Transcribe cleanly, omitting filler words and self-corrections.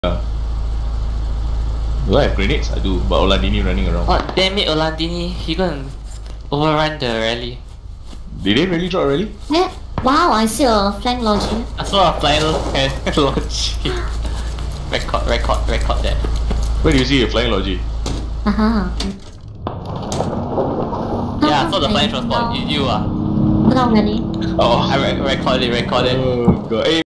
Do I have grenades? I do, but Olandini running around. Oh damn it, Olandini, he gonna overrun the rally. Did they really drop a rally? Yeah. Wow, I see a flank logic. I saw a flying logic. Record that. Where do you see a flying logi? Yeah, I saw the flying transport. You Not already. Oh, I record it. oh god. Hey,